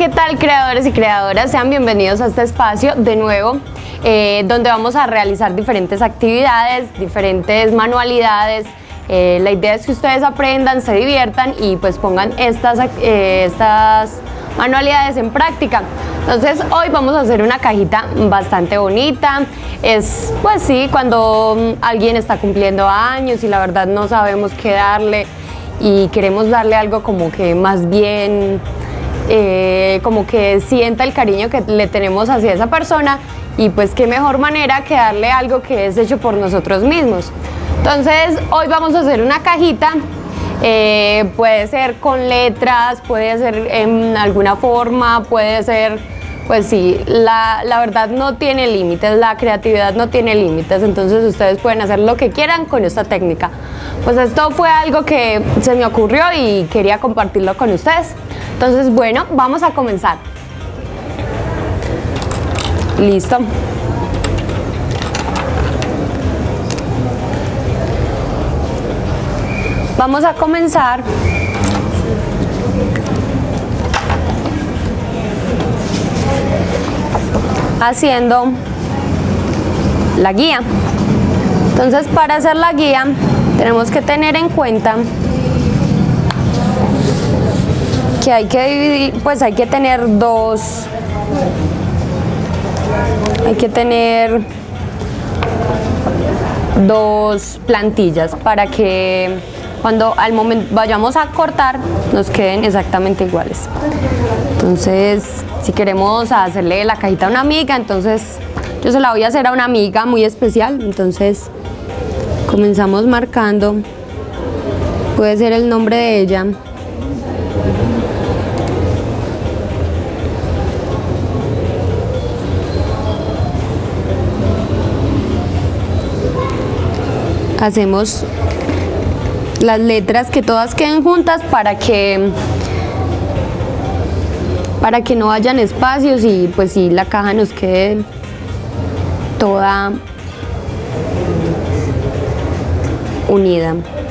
¿qué tal, creadores y creadoras? Sean bienvenidos a este espacio de nuevo, donde vamos a realizar diferentes actividades, diferentes manualidades. La idea es que ustedes aprendan, se diviertan y pues pongan estas manualidades en práctica. Entonces hoy vamos a hacer una cajita bastante bonita. Es pues sí, cuando alguien está cumpliendo años y la verdad no sabemos qué darle y queremos darle algo como que más bien como que sienta el cariño que le tenemos hacia esa persona, y pues qué mejor manera que darle algo que es hecho por nosotros mismos. Entonces hoy vamos a hacer una cajita. Puede ser con letras, puede ser en alguna forma, puede ser, pues sí, la verdad no tiene límites, la creatividad no tiene límites, entonces ustedes pueden hacer lo que quieran con esta técnica. Pues esto fue algo que se me ocurrió y quería compartirlo con ustedes. Entonces, bueno, vamos a comenzar. Listo. Vamos a comenzar haciendo la guía. Entonces, para hacer la guía tenemos que tener en cuenta que hay que dividir, pues hay que tener dos plantillas para que cuando al momento vayamos a cortar nos queden exactamente iguales. Entonces, si queremos hacerle la cajita a una amiga, entonces yo se la voy a hacer a una amiga muy especial. Entonces comenzamos marcando, puede ser el nombre de ella. Hacemos las letras que todas queden juntas para que no hayan espacios y pues sí, la caja nos quede toda unida.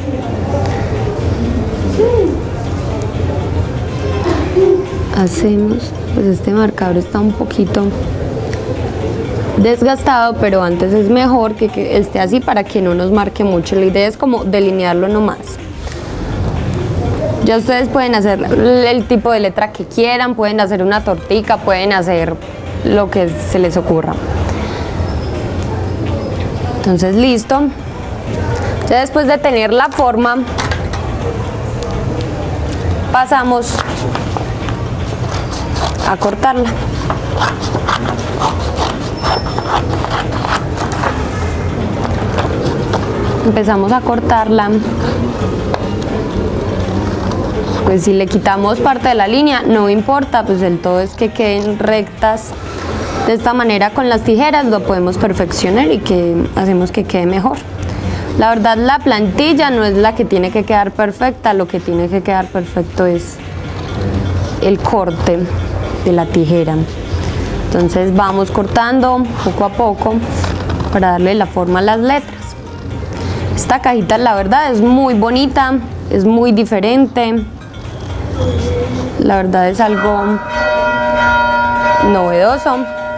Hacemos, pues este marcador está un poquito desgastado, pero antes es mejor que esté así para que no nos marque mucho. La idea es como delinearlo nomás. Ya ustedes pueden hacer el tipo de letra que quieran, pueden hacer una tortica, pueden hacer lo que se les ocurra. Entonces, listo. Ya después de tener la forma, pasamos a cortarla. Empezamos a cortarla. Pues si le quitamos parte de la línea no importa, pues el todo es que queden rectas. De esta manera con las tijeras lo podemos perfeccionar y que hacemos que quede mejor. La verdad, la plantilla no es la que tiene que quedar perfecta, lo que tiene que quedar perfecto es el corte de la tijera. Entonces vamos cortando poco a poco para darle la forma a las letras. Esta cajita la verdad es muy bonita, es muy diferente. La verdad es algo novedoso.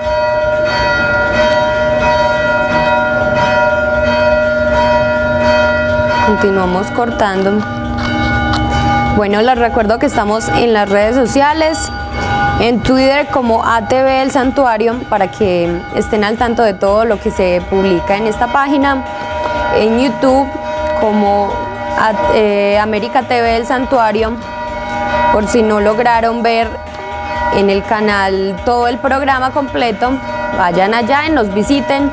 Continuamos cortando. Bueno, les recuerdo que estamos en las redes sociales, en Twitter como ATV El Santuario, para que estén al tanto de todo lo que se publica en esta página. En YouTube como América TV El Santuario, por si no lograron ver en el canal todo el programa completo, vayan allá y nos visiten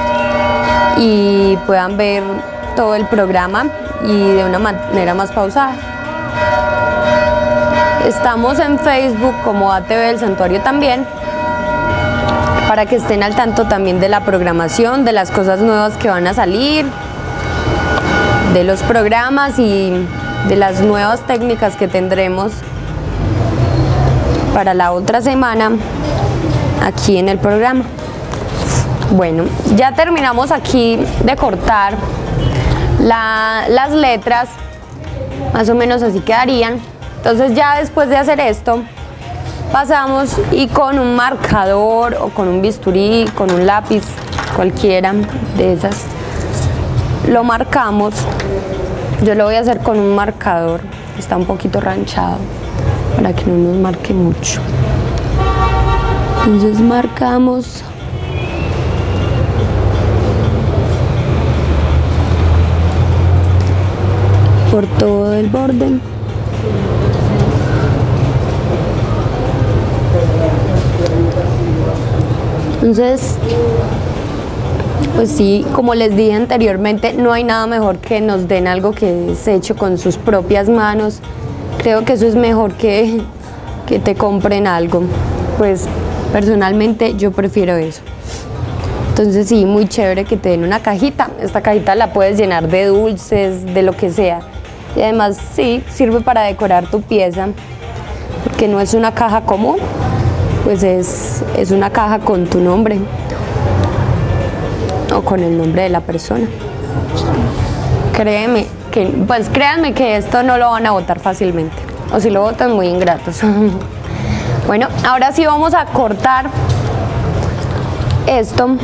y puedan ver todo el programa y de una manera más pausada. Estamos en Facebook como ATV El Santuario también, para que estén al tanto también de la programación, de las cosas nuevas que van a salir, de los programas y de las nuevas técnicas que tendremos para la otra semana aquí en el programa. Bueno, ya terminamos aquí de cortar las letras, más o menos así quedarían. Entonces ya después de hacer esto, pasamos y con un marcador o con un bisturí, con un lápiz, cualquiera de esas, lo marcamos. Yo lo voy a hacer con un marcador, está un poquito ranchado para que no nos marque mucho. Entonces marcamos por todo el borde. Entonces, pues sí, como les dije anteriormente, no hay nada mejor que nos den algo que es hecho con sus propias manos. Creo que eso es mejor que te compren algo. Pues personalmente yo prefiero eso. Entonces sí, muy chévere que te den una cajita. Esta cajita la puedes llenar de dulces, de lo que sea. Y además sí, sirve para decorar tu pieza, porque no es una caja común, pues es una caja con tu nombre o con el nombre de la persona. Créanme que esto no lo van a botar fácilmente, o si lo botan, muy ingratos. Bueno, ahora sí vamos a cortar esto.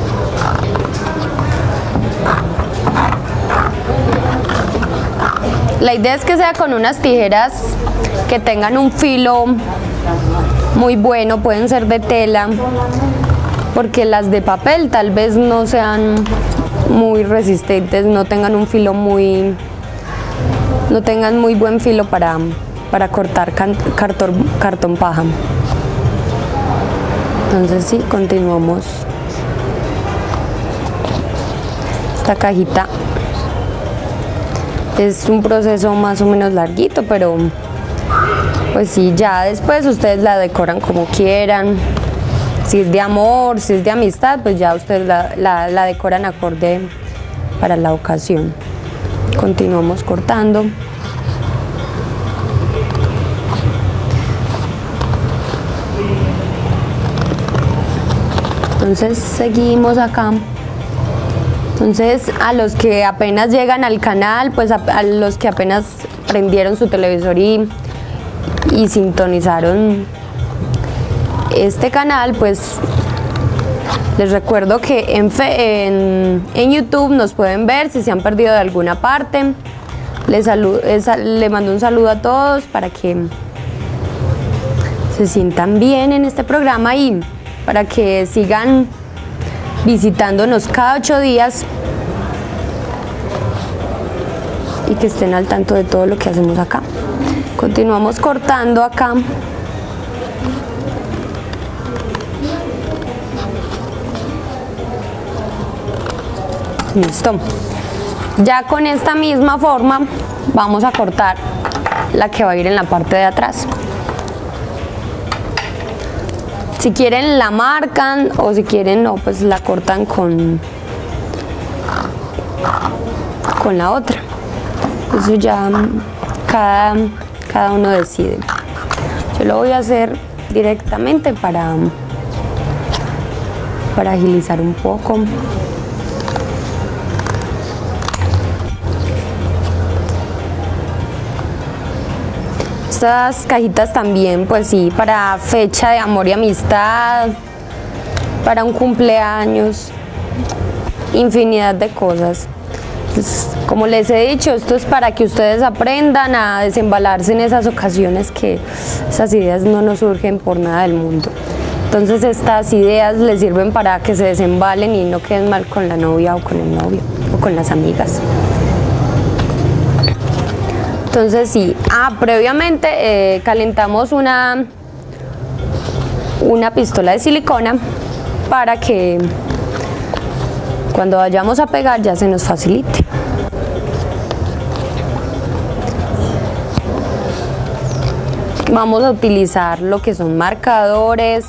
La idea es que sea con unas tijeras que tengan un filo muy bueno, pueden ser de tela, porque las de papel tal vez no sean muy resistentes, no tengan un filo no tengan muy buen filo para cortar cartón paja. Entonces sí, continuamos esta cajita. Es un proceso más o menos larguito, pero pues sí, ya después ustedes la decoran como quieran. Si es de amor, si es de amistad, pues ya ustedes la decoran acorde para la ocasión. Continuamos cortando. Entonces seguimos acá. Entonces a los que apenas llegan al canal, pues a los que apenas prendieron su televisor y sintonizaron este canal, pues les recuerdo que en YouTube nos pueden ver si se han perdido de alguna parte. Le mando un saludo a todos para que se sientan bien en este programa y para que sigan visitándonos cada 8 días y que estén al tanto de todo lo que hacemos acá. Continuamos cortando acá. Listo. Ya con esta misma forma vamos a cortar la que va a ir en la parte de atrás. Si quieren la marcan o si quieren no, pues la cortan con la otra. Eso ya cada uno decide. Yo lo voy a hacer directamente para agilizar un poco. Estas cajitas también, pues sí, para fecha de amor y amistad, para un cumpleaños, infinidad de cosas. Entonces, como les he dicho, esto es para que ustedes aprendan a desembalarse en esas ocasiones que esas ideas no nos surgen por nada del mundo. Entonces estas ideas les sirven para que se desembalen y no queden mal con la novia o con el novio o con las amigas. Entonces sí, previamente calentamos una pistola de silicona para que cuando vayamos a pegar ya se nos facilite. Vamos a utilizar lo que son marcadores,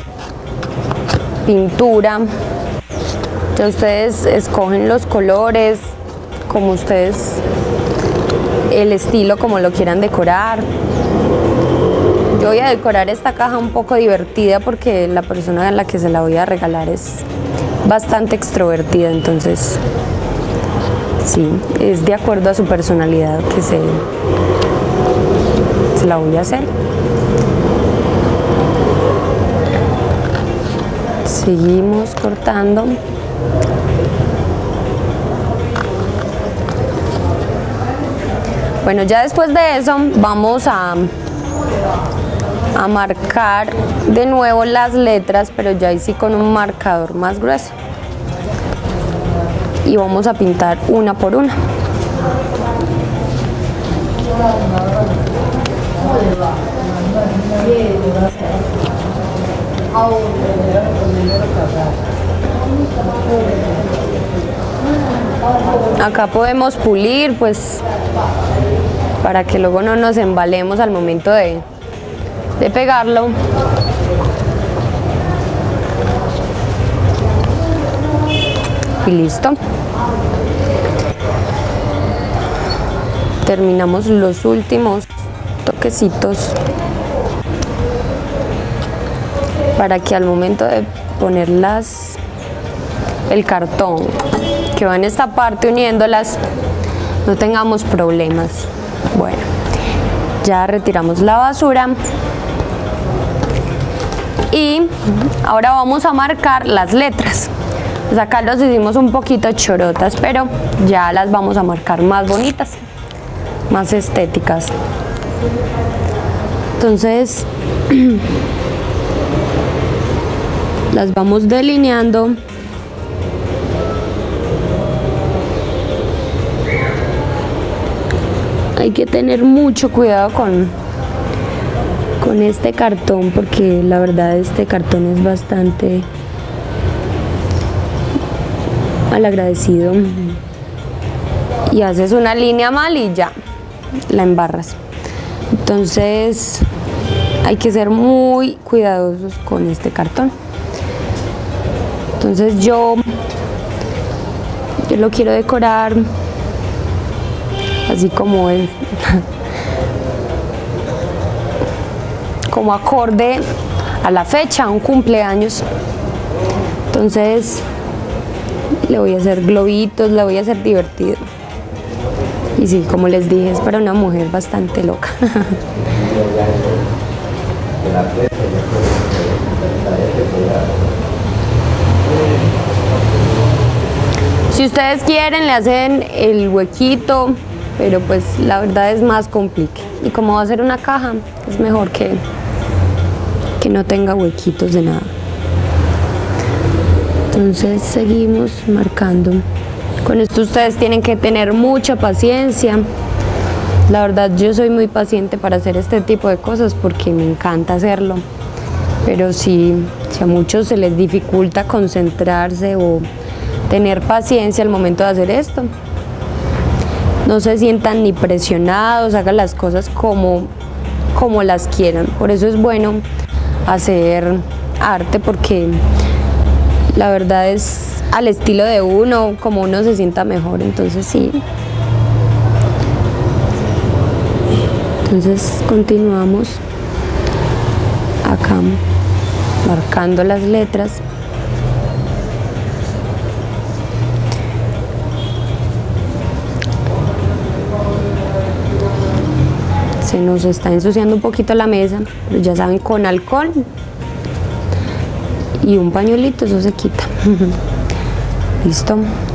pintura. Entonces ustedes escogen los colores, como ustedes, el estilo, como lo quieran decorar. Yo voy a decorar esta caja un poco divertida porque la persona a la que se la voy a regalar es bastante extrovertida, entonces sí, es de acuerdo a su personalidad que se la voy a hacer. Seguimos cortando. Bueno, ya después de eso vamos a marcar de nuevo las letras, pero ya ahí sí con un marcador más grueso. Y vamos a pintar una por una. Acá podemos pulir, pues, para que luego no nos embalemos al momento de pegarlo. Y listo. Terminamos los últimos toquecitos para que al momento de ponerlas, el cartón que va en esta parte uniéndolas, no tengamos problemas. Bueno, ya retiramos la basura y ahora vamos a marcar las letras. Pues acá los hicimos un poquito chorotas, pero ya las vamos a marcar más bonitas, más estéticas. Entonces las vamos delineando. Hay que tener mucho cuidado con este cartón, porque la verdad este cartón es bastante malagradecido y haces una línea mal y ya la embarras. Entonces hay que ser muy cuidadosos con este cartón. Entonces yo lo quiero decorar así como es, como acorde a la fecha, un cumpleaños. Entonces le voy a hacer globitos, le voy a hacer divertido. Y sí, como les dije, es para una mujer bastante loca. Si ustedes quieren, le hacen el huequito, pero pues la verdad es más complique. Y como va a ser una caja, es mejor que no tenga huequitos de nada. Entonces seguimos marcando. Con esto ustedes tienen que tener mucha paciencia. La verdad yo soy muy paciente para hacer este tipo de cosas porque me encanta hacerlo. Pero si a muchos se les dificulta concentrarse o tener paciencia al momento de hacer esto, no se sientan ni presionados, hagan las cosas como las quieran. Por eso es bueno hacer arte, porque la verdad es al estilo de uno, como uno se sienta mejor. Entonces sí. Entonces continuamos acá marcando las letras. Se nos está ensuciando un poquito la mesa, pero ya saben, con alcohol y un pañuelito eso se quita. Listo.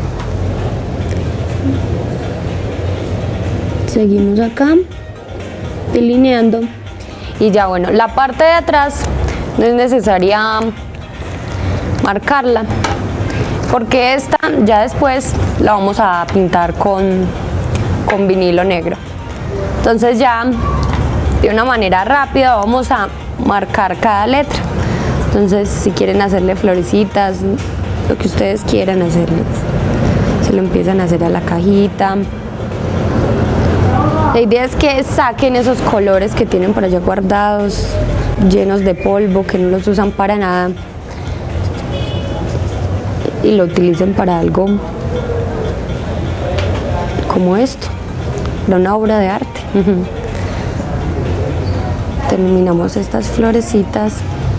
Seguimos acá delineando y ya, bueno, la parte de atrás no es necesaria marcarla, porque esta ya después la vamos a pintar con vinilo negro. Entonces ya de una manera rápida vamos a marcar cada letra. Entonces si quieren hacerle florecitas, lo que ustedes quieran hacerles, se lo empiezan a hacer a la cajita. La idea es que saquen esos colores que tienen por allá guardados, llenos de polvo, que no los usan para nada, y lo utilicen para algo como esto, para una obra de arte. Terminamos estas florecitas.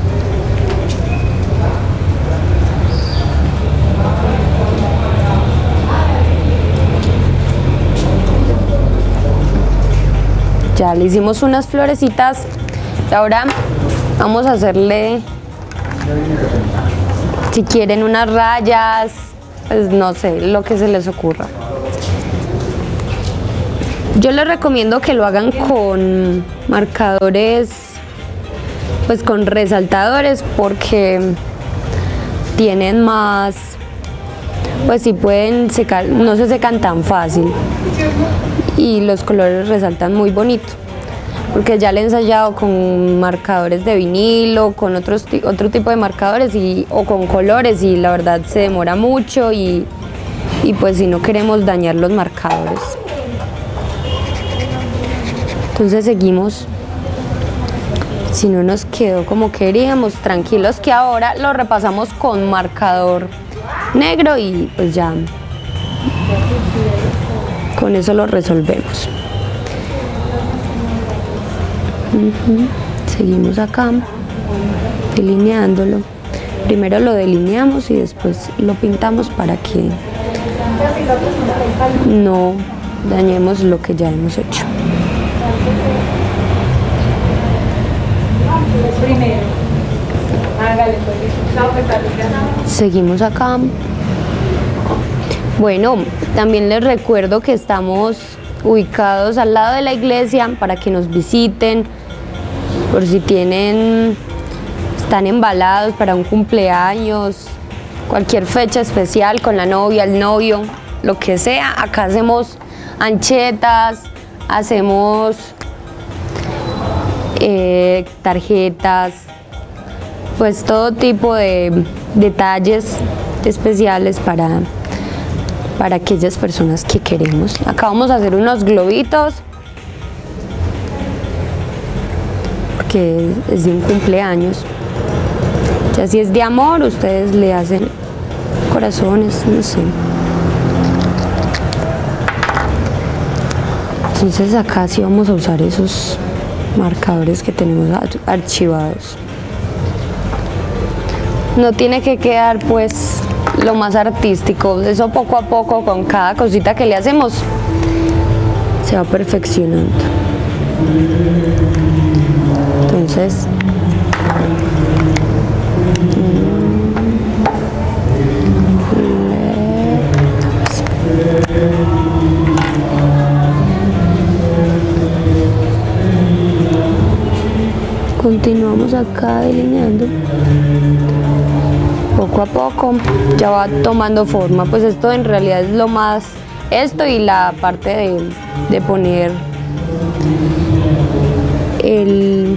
Ya le hicimos unas florecitas y ahora vamos a hacerle Si quieren unas rayas, pues no sé, lo que se les ocurra. Yo les recomiendo que lo hagan con marcadores, pues con resaltadores, porque tienen más, pues sí pueden secar, no se secan tan fácil y los colores resaltan muy bonito, porque ya le he ensayado con marcadores de vinilo, con otro tipo de marcadores o con colores, y la verdad se demora mucho y pues si no queremos dañar los marcadores. Entonces seguimos. Si no nos quedó como queríamos, tranquilos que ahora lo repasamos con marcador negro y pues ya con eso lo resolvemos. Seguimos acá delineándolo. Primero lo delineamos y después lo pintamos para que no dañemos lo que ya hemos hecho. Seguimos acá. Bueno, también les recuerdo que estamos ubicados al lado de la iglesia para que nos visiten, por si están embalados para un cumpleaños, cualquier fecha especial con la novia, el novio, lo que sea. Acá hacemos anchetas, hacemos tarjetas, pues todo tipo de detalles especiales para aquellas personas que queremos. Acá vamos a hacer unos globitos porque es de un cumpleaños. Ya si es de amor, ustedes le hacen corazones, no sé. Entonces acá sí vamos a usar esos marcadores que tenemos archivados. No tiene que quedar pues lo más artístico, eso poco a poco con cada cosita que le hacemos se va perfeccionando. Entonces continuamos acá delineando. Poco a poco ya va tomando forma, pues esto en realidad es lo más, esto y la parte de poner el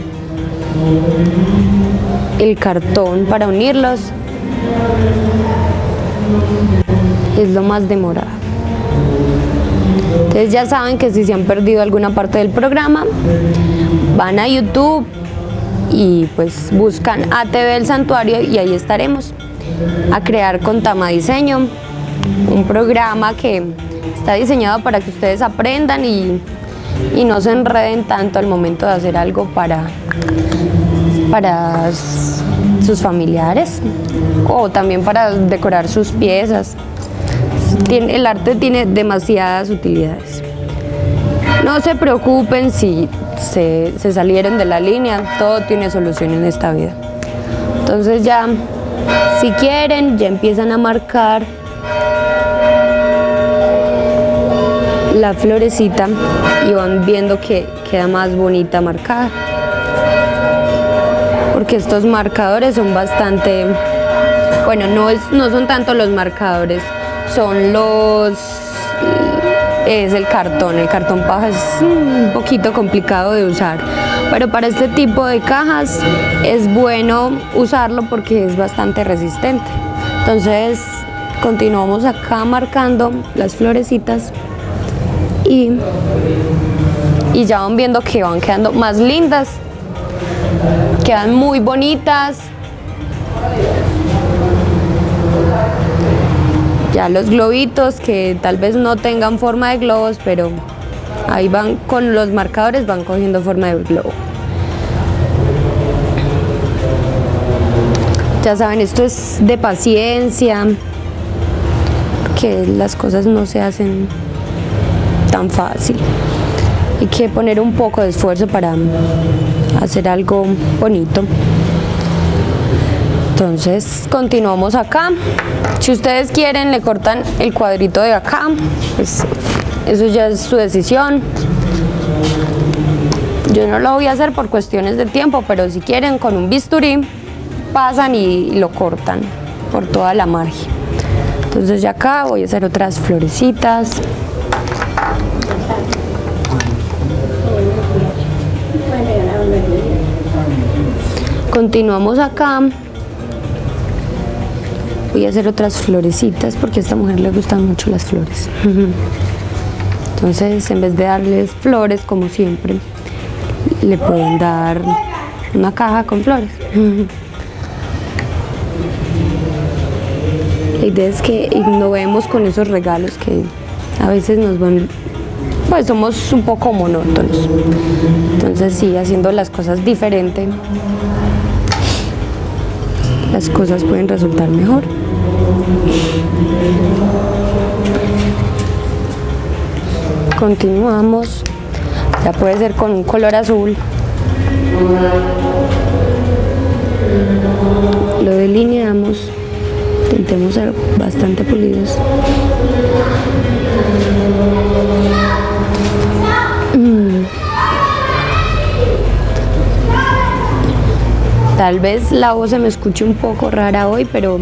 cartón para unirlos es lo más demorado. Entonces ya saben que si se han perdido alguna parte del programa, van a YouTube y pues buscan ATV El Santuario y ahí estaremos. A crear con Tama Diseño, un programa que está diseñado para que ustedes aprendan y no se enreden tanto al momento de hacer algo para sus familiares o también para decorar sus piezas. El arte tiene demasiadas utilidades. No se preocupen si se salieron de la línea, todo tiene solución en esta vida. Entonces ya, si quieren, ya empiezan a marcar la florecita y van viendo que queda más bonita marcada. Porque estos marcadores son bastante, bueno, no son tanto los marcadores, son es el cartón paja es un poquito complicado de usar, pero para este tipo de cajas es bueno usarlo porque es bastante resistente. Entonces continuamos acá marcando las florecitas y ya van viendo que van quedando más lindas, quedan muy bonitas. Ya los globitos que tal vez no tengan forma de globos, pero ahí van con los marcadores, van cogiendo forma de globo. Ya saben, esto es de paciencia, porque las cosas no se hacen tan fácil. Hay que poner un poco de esfuerzo para hacer algo bonito. Entonces continuamos acá. Si ustedes quieren le cortan el cuadrito de acá, pues eso ya es su decisión. Yo no lo voy a hacer por cuestiones de tiempo, pero si quieren con un bisturí pasan y lo cortan por toda la margen. Entonces ya acá voy a hacer otras florecitas. Continuamos acá. Voy a hacer otras florecitas porque a esta mujer le gustan mucho las flores. Entonces, en vez de darles flores como siempre, le pueden dar una caja con flores. La idea es que innovemos con esos regalos que a veces nos van, pues somos un poco monótonos. Entonces sí, haciendo las cosas diferente, las cosas pueden resultar mejor. Continuamos, ya puede ser con un color azul. Lo delineamos, intentemos ser bastante pulidos. Tal vez la voz se me escuche un poco rara hoy, pero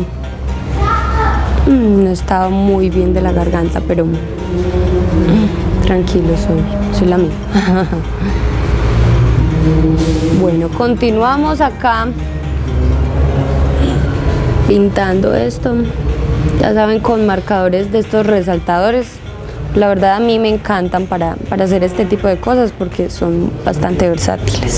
no estaba muy bien de la garganta, pero tranquilo, soy la misma. Bueno, continuamos acá pintando esto, ya saben, con marcadores de estos resaltadores. La verdad a mí me encantan para hacer este tipo de cosas porque son bastante versátiles.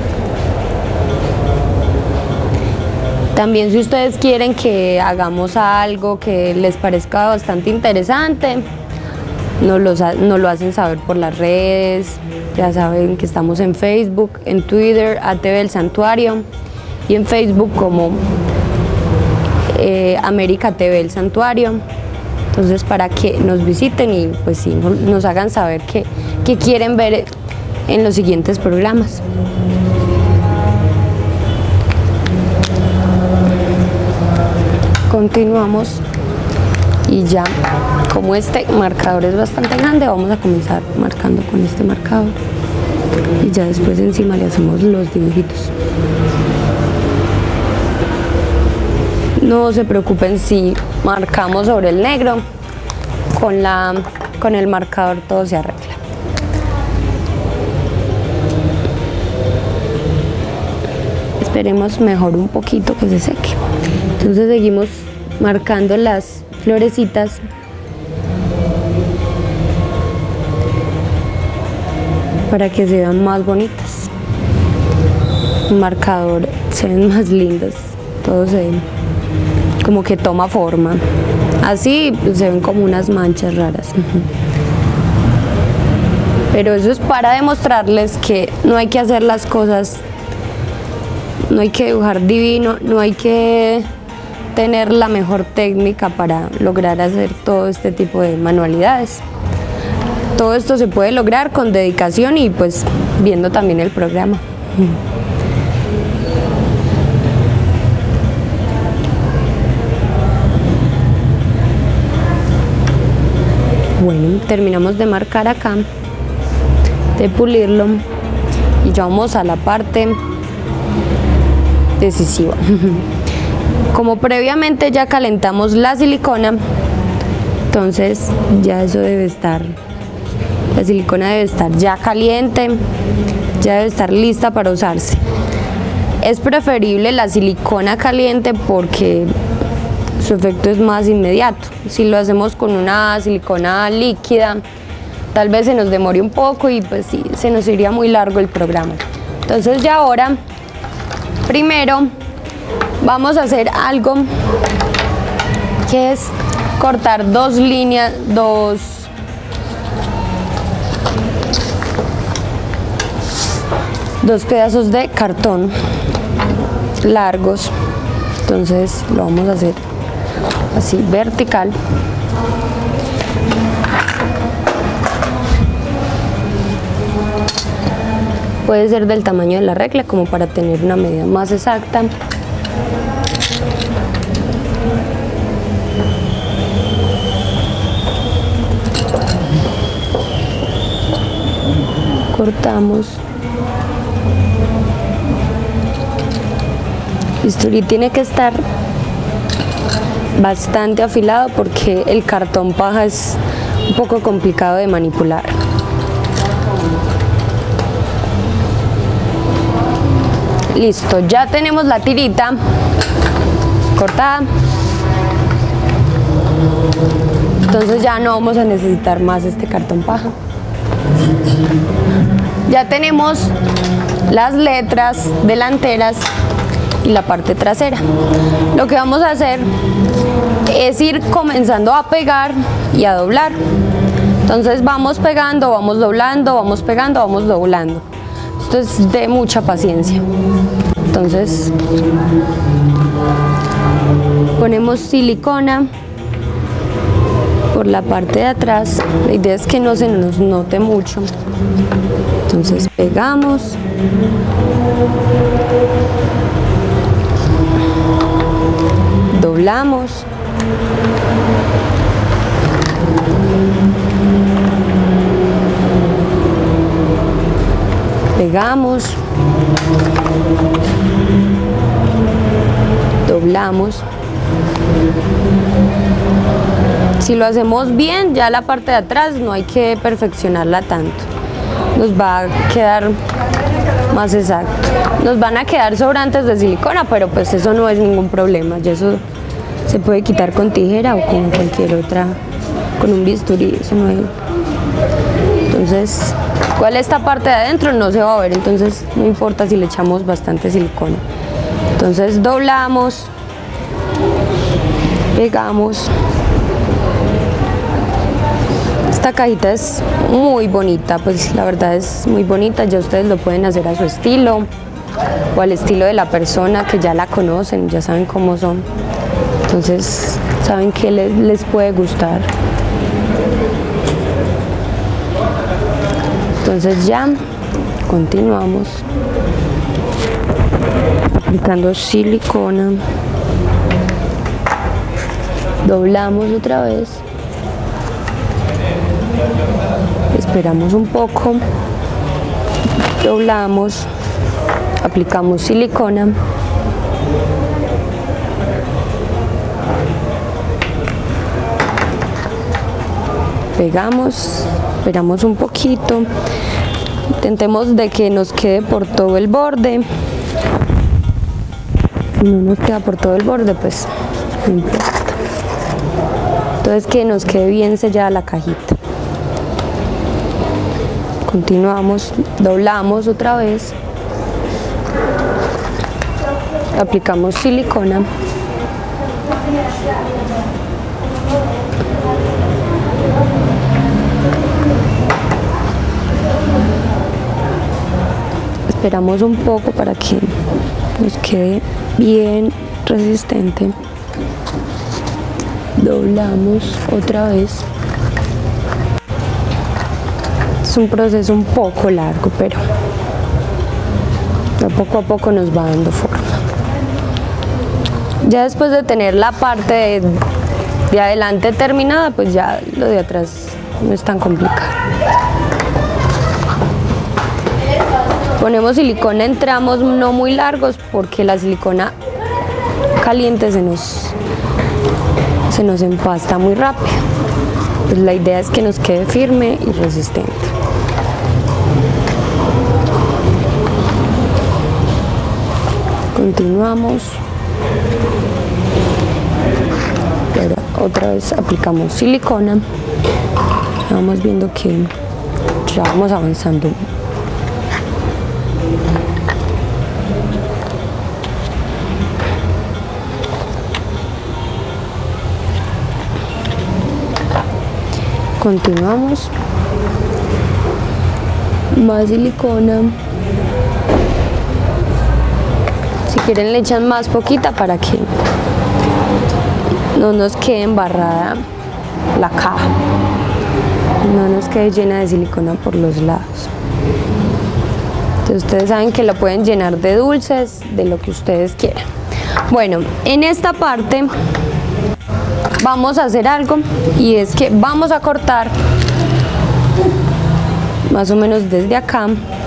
También si ustedes quieren que hagamos algo que les parezca bastante interesante, nos lo hacen saber por las redes. Ya saben que estamos en Facebook, en Twitter, ATV El Santuario, y en Facebook como América TV El Santuario. Entonces, para que nos visiten y pues sí, nos hagan saber qué quieren ver en los siguientes programas. Continuamos y ya, como este marcador es bastante grande, vamos a comenzar marcando con este marcador y ya después encima le hacemos los dibujitos. No se preocupen si marcamos sobre el negro, con el marcador todo se arregla. Esperemos mejor un poquito que se seque. Entonces seguimos marcando las florecitas. Para que se vean más bonitas. Un marcador se ven más lindas. Todo se ve como que toma forma. Así se ven como unas manchas raras. Pero eso es para demostrarles que no hay que hacer las cosas, no hay que dibujar divino, no hay que tener la mejor técnica para lograr hacer todo este tipo de manualidades. Todo esto se puede lograr con dedicación y pues viendo también el programa. Bueno, terminamos de marcar acá, de pulirlo y ya vamos a la parte decisiva. Como previamente ya calentamos la silicona, entonces ya eso debe estar, la silicona debe estar ya caliente, ya debe estar lista para usarse. Es preferible la silicona caliente porque su efecto es más inmediato. Si lo hacemos con una silicona líquida, tal vez se nos demore un poco y pues sí, se nos iría muy largo el programa. Entonces ya ahora, primero, vamos a hacer algo que es cortar dos líneas, dos pedazos de cartón largos. Entonces lo vamos a hacer así vertical. Puede ser del tamaño de la regla como para tener una medida más exacta. cortamos. El bisturí tiene que estar bastante afilado porque el cartón paja es un poco complicado de manipular. Listo, ya tenemos la tirita cortada. Entonces ya no vamos a necesitar más este cartón paja. Ya tenemos las letras delanteras y la parte trasera. Lo que vamos a hacer es ir comenzando a pegar y a doblar. Entonces vamos pegando, vamos doblando, vamos pegando, vamos doblando. Esto es de mucha paciencia. Entonces ponemos silicona por la parte de atrás. La idea es que no se nos note mucho. Entonces pegamos. Doblamos. Pegamos. Doblamos. Si lo hacemos bien, ya la parte de atrás no hay que perfeccionarla tanto. Nos va a quedar más exacto. Nos van a quedar sobrantes de silicona, pero pues eso no es ningún problema. Ya eso se puede quitar con tijera o con cualquier otra, con un bisturí, eso no hay. Entonces, igual esta parte de adentro no se va a ver, entonces no importa si le echamos bastante silicona. Entonces doblamos, pegamos. Esta cajita es muy bonita, pues la verdad es muy bonita, ya ustedes lo pueden hacer a su estilo o al estilo de la persona que ya la conocen, ya saben cómo son, entonces saben que les puede gustar. Entonces ya continuamos aplicando silicona, doblamos otra vez. Esperamos un poco, doblamos, aplicamos silicona, pegamos, esperamos un poquito, intentemos de que nos quede por todo el borde. Si no nos queda por todo el borde, pues no importa. Entonces que nos quede bien sellada la cajita. Continuamos, doblamos otra vez, aplicamos silicona, esperamos un poco para que nos quede bien resistente, doblamos otra vez. Es un proceso un poco largo, pero poco a poco nos va dando forma. Ya después de tener la parte de adelante terminada, pues ya lo de atrás no es tan complicado. Ponemos silicona en tramos no muy largos porque la silicona caliente se nos empasta muy rápido. Pues la idea es que nos quede firme y resistente. Continuamos. Pero otra vez aplicamos silicona. Vamos viendo que ya vamos avanzando. Continuamos. Más silicona. Si quieren le echan más poquita para que no nos quede embarrada la caja, no nos quede llena de silicona por los lados. Entonces ustedes saben que lo pueden llenar de dulces, de lo que ustedes quieran. Bueno, en esta parte vamos a hacer algo y es que vamos a cortar más o menos desde acá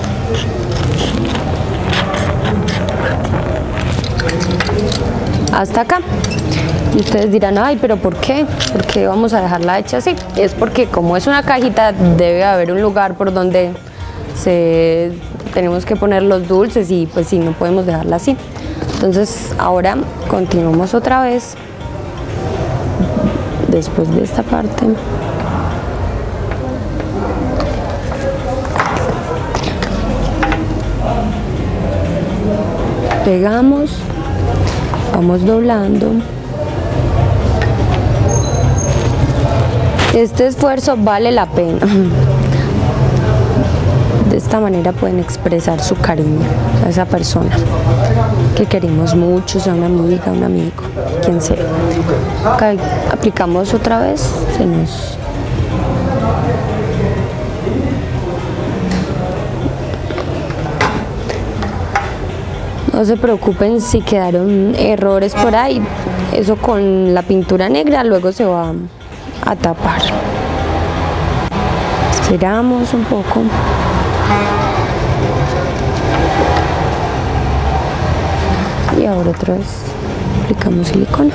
hasta acá. Y ustedes dirán, ay, pero ¿por qué? ¿Por qué vamos a dejarla hecha así? Es porque como es una cajita, debe haber un lugar por donde tenemos que poner los dulces y pues sí, no podemos dejarla así. Entonces ahora continuamos otra vez después de esta parte. Pegamos, vamos doblando. Este esfuerzo vale la pena. De esta manera pueden expresar su cariño a esa persona que queremos mucho, sea una amiga, un amigo, quien sea. Acá aplicamos otra vez, No se preocupen si quedaron errores por ahí, eso con la pintura negra luego se va a tapar. Estiramos un poco. Y ahora otra vez aplicamos silicona.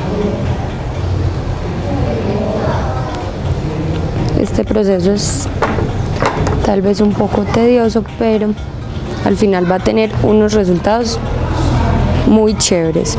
Este proceso es tal vez un poco tedioso, pero al final va a tener unos resultados muy chéveres.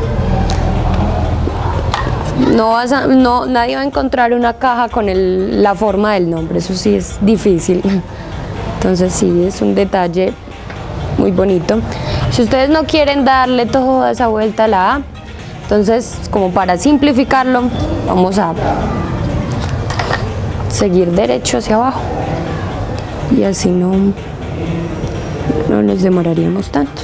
Nadie va a encontrar una caja con la forma del nombre, eso sí es difícil. Entonces sí, es un detalle muy bonito. Si ustedes no quieren darle toda esa vuelta a la A, entonces como para simplificarlo, vamos a seguir derecho hacia abajo y así no nos demoraríamos tanto.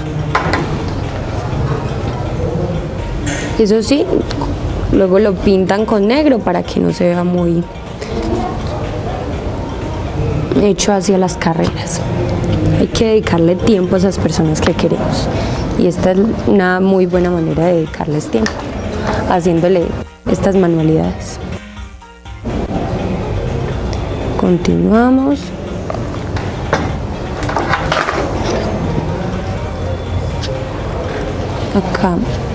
Eso sí, luego lo pintan con negro para que no se vea muy hecho hacia las carreras. Hay que dedicarle tiempo a esas personas que queremos y esta es una muy buena manera de dedicarles tiempo, haciéndole estas manualidades. Continuamos. Acá.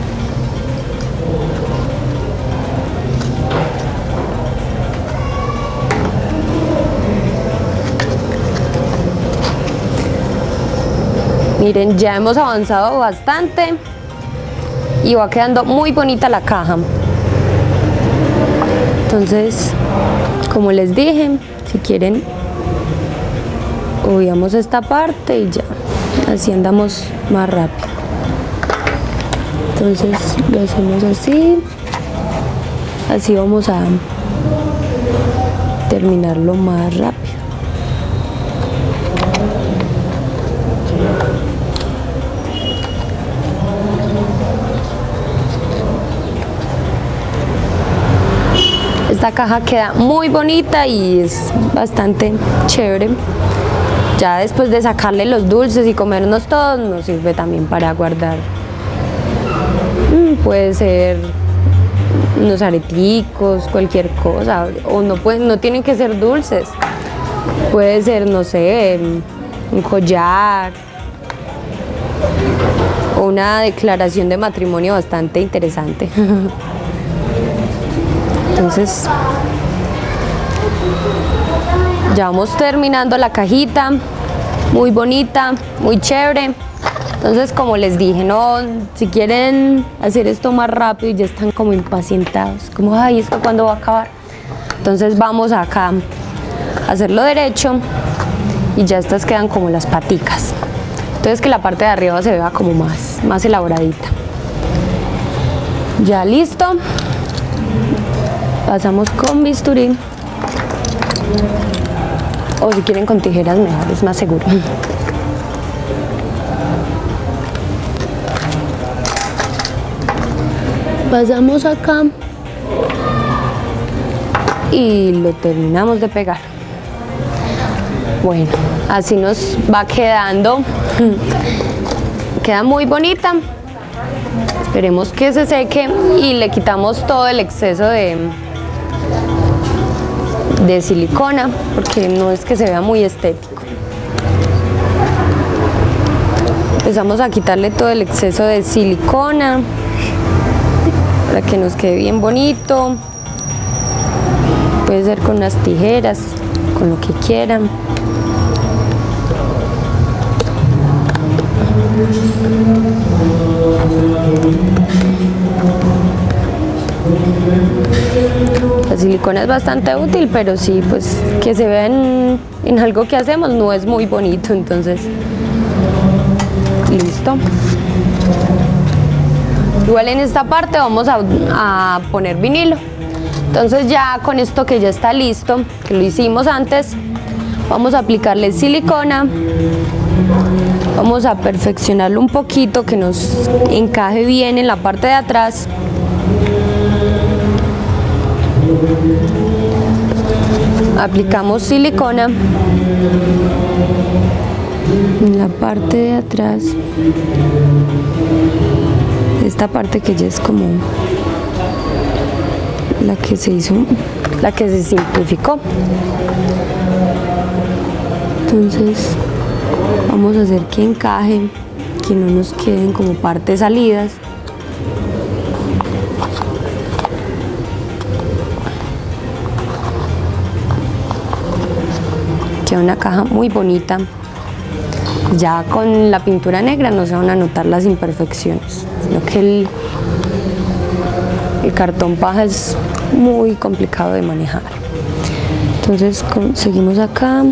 Miren, ya hemos avanzado bastante y va quedando muy bonita la caja. Entonces, como les dije, si quieren, obviamos esta parte y ya, así andamos más rápido. Entonces lo hacemos así vamos a terminarlo más rápido. Esta caja queda muy bonita y es bastante chévere. Ya después de sacarle los dulces y comernos todos, nos sirve también para guardar. Puede ser unos areticos, cualquier cosa, o no tienen que ser dulces. Puede ser, no sé, un collar o una declaración de matrimonio bastante interesante. Entonces, ya vamos terminando la cajita, muy bonita, muy chévere. Entonces, como les dije, si quieren hacer esto más rápido y ya están como impacientados, como, ay, ¿esto cuándo va a acabar? Entonces vamos acá a hacerlo derecho y ya estas quedan como las paticas. Entonces que la parte de arriba se vea como más elaboradita. Ya listo. Pasamos con bisturí, o si quieren con tijeras mejor, es más seguro. Pasamos acá y lo terminamos de pegar. Bueno, así nos va quedando. Queda muy bonita. Esperemos que se seque y le quitamos todo el exceso de silicona, porque no es que se vea muy estético. Empezamos a quitarle todo el exceso de silicona para que nos quede bien bonito. Puede ser con unas tijeras, con lo que quieran. La silicona es bastante útil, pero sí, pues que se vea en algo que hacemos no es muy bonito, entonces listo. Igual en esta parte vamos a poner vinilo. Entonces ya con esto que ya está listo, que lo hicimos antes, vamos a aplicarle silicona. Vamos a perfeccionarlo un poquito, que nos encaje bien en la parte de atrás. Aplicamos silicona en la parte de atrás, esta parte que ya es como la que se hizo, la que se simplificó. Entonces vamos a hacer que encaje, que no nos queden como partes salidas. Queda una caja muy bonita. Ya con la pintura negra no se van a notar las imperfecciones, sino que el cartón paja es muy complicado de manejar. Entonces seguimos acá.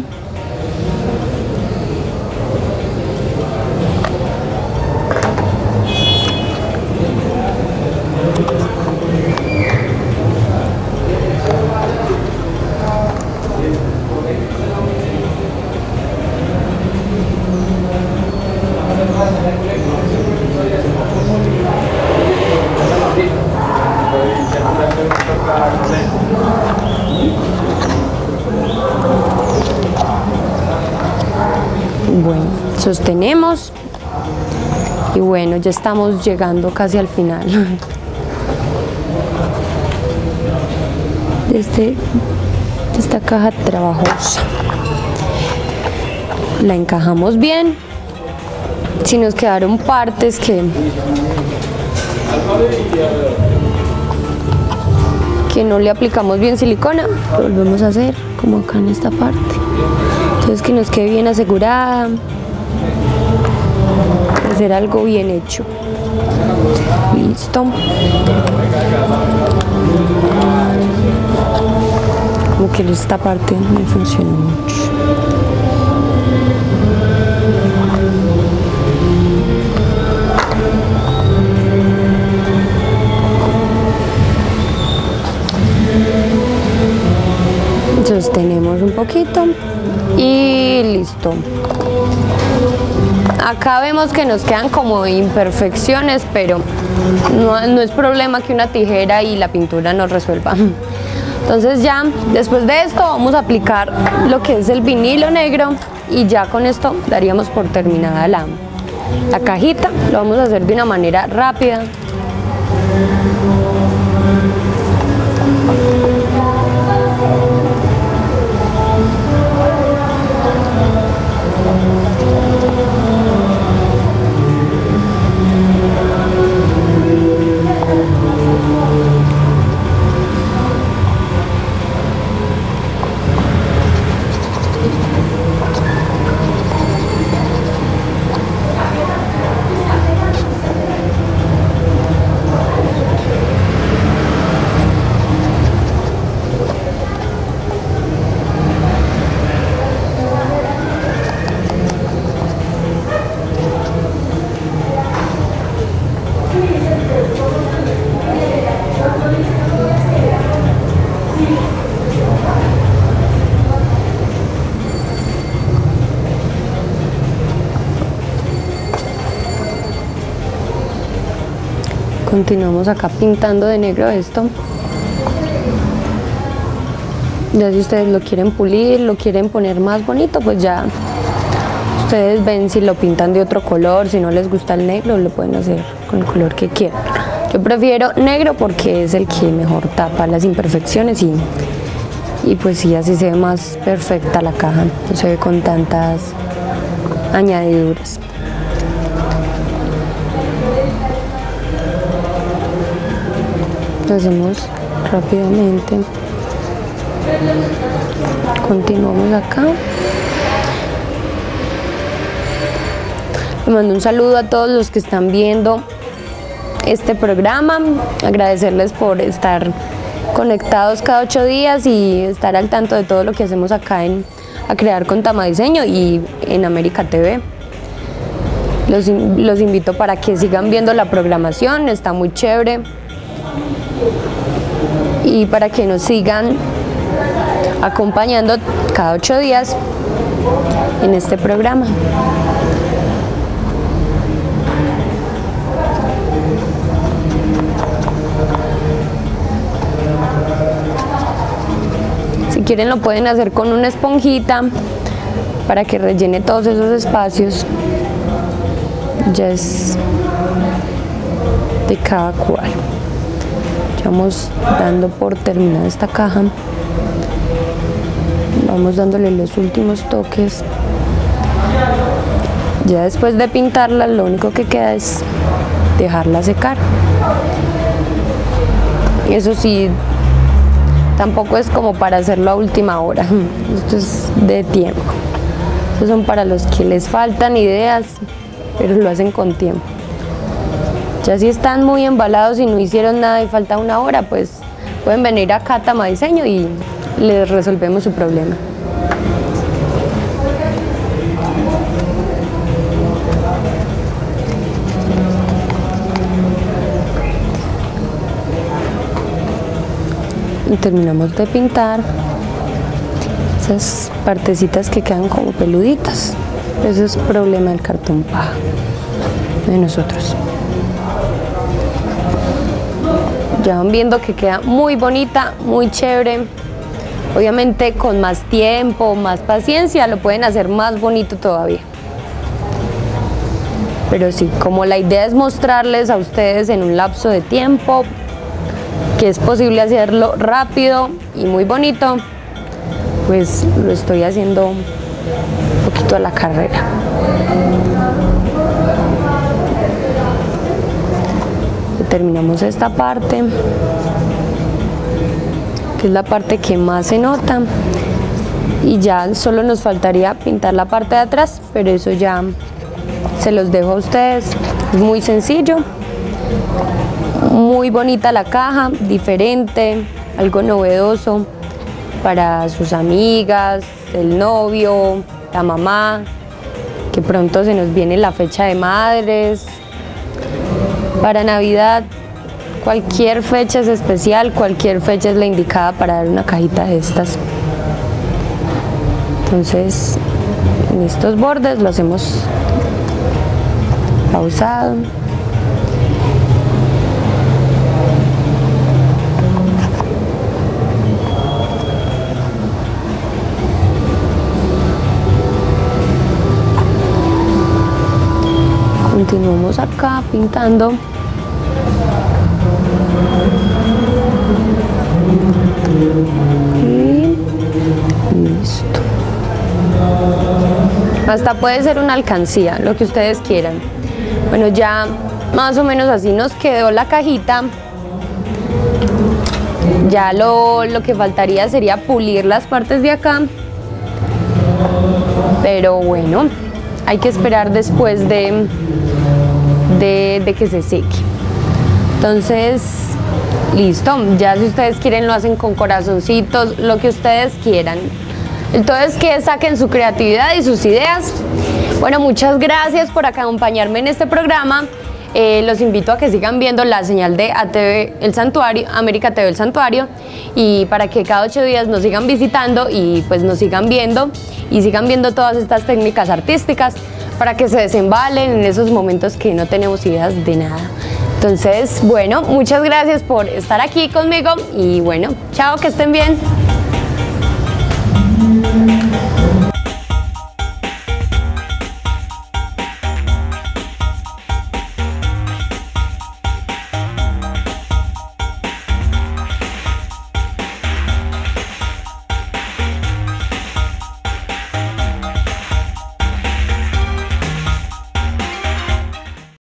Bueno, sostenemos y bueno, ya estamos llegando casi al final de esta caja trabajosa. La encajamos bien. Si nos quedaron partes que no le aplicamos bien silicona, lo volvemos a hacer como acá en esta parte. Entonces que nos quede bien asegurada, hacer algo bien hecho. Listo. Como que esta parte no funciona mucho. Sostenemos un poquito y listo. Acá vemos que nos quedan como imperfecciones, pero no es problema que una tijera y la pintura nos resuelva. Entonces ya después de esto vamos a aplicar lo que es el vinilo negro y ya con esto daríamos por terminada la cajita. Lo vamos a hacer de una manera rápida. Continuamos acá pintando de negro esto. Ya si ustedes lo quieren pulir, lo quieren poner más bonito, pues ya ustedes ven si lo pintan de otro color. Si no les gusta el negro, lo pueden hacer con el color que quieran. Yo prefiero negro porque es el que mejor tapa las imperfecciones y pues sí, así se ve más perfecta la caja, no se ve con tantas añadiduras. hacemos rápidamente. Continuamos acá. Le mando un saludo a todos los que están viendo este programa, agradecerles por estar conectados cada 8 días y estar al tanto de todo lo que hacemos acá en A Crear con Tama Diseño y en América TV. Los invito para que sigan viendo la programación, está muy chévere, y para que nos sigan acompañando cada 8 días en este programa. Si quieren lo pueden hacer con una esponjita para que rellene todos esos espacios. Ya es de cada cual. Ya vamos dando por terminada esta caja. Vamos dándole los últimos toques. Ya después de pintarla, lo único que queda es dejarla secar. Eso sí, tampoco es como para hacerlo a última hora. Esto es de tiempo. Estos son para los que les faltan ideas, pero lo hacen con tiempo. Ya si están muy embalados y no hicieron nada y falta una hora, pues pueden venir acá a Tama Diseño y les resolvemos su problema. Y terminamos de pintar esas partecitas que quedan como peluditas. Ese es problema del cartón paja de nosotros. Ya van viendo que queda muy bonita, muy chévere. Obviamente con más tiempo, más paciencia, lo pueden hacer más bonito todavía. Pero sí, como la idea es mostrarles a ustedes en un lapso de tiempo que es posible hacerlo rápido y muy bonito, pues lo estoy haciendo un poquito a la carrera. Terminamos esta parte, que es la parte que más se nota, y ya solo nos faltaría pintar la parte de atrás, pero eso ya se los dejo a ustedes. Es muy sencillo, muy bonita la caja, diferente, algo novedoso para sus amigas, el novio, la mamá, que pronto se nos viene la fecha de madres. Para Navidad, cualquier fecha es especial, cualquier fecha es la indicada para dar una cajita de estas. Entonces, en estos bordes lo hacemos pausado. Continuamos acá pintando. Y listo. Hasta puede ser una alcancía, lo que ustedes quieran. Bueno, ya más o menos así nos quedó la cajita. Ya lo que faltaría sería pulir las partes de acá. Pero bueno, hay que esperar después de que se seque. Entonces, listo. Ya si ustedes quieren lo hacen con corazoncitos, lo que ustedes quieran. Entonces, que saquen su creatividad y sus ideas. Bueno, muchas gracias por acompañarme en este programa. Los invito a que sigan viendo la señal de ATV El Santuario, América TV El Santuario, y para que cada 8 días nos sigan visitando y pues nos sigan viendo y sigan viendo todas estas técnicas artísticas para que se desembalen en esos momentos que no tenemos ideas de nada. Entonces, bueno, muchas gracias por estar aquí conmigo y bueno, chao, que estén bien.